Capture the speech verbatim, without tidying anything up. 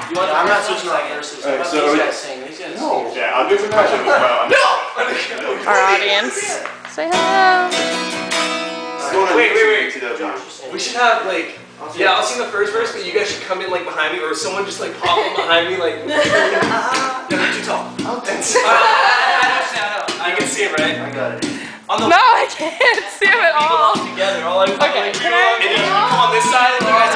You want I'm not switching on verses. Alright, How so about we- these guys sing? These guys No. sing. Yeah, I'll do some questions as well. No! Our audience. Say hello. Wait, wait, wait. We should have like, yeah, I'll sing the first verse, but you guys should come in like behind me, or someone just like pop in behind me, like. Yeah, you're too tall. I'll dance. I know, I can see it, right? I got it. On the No, I can't see him at all. together, all I Okay, can I? And you can come on this side, and you guys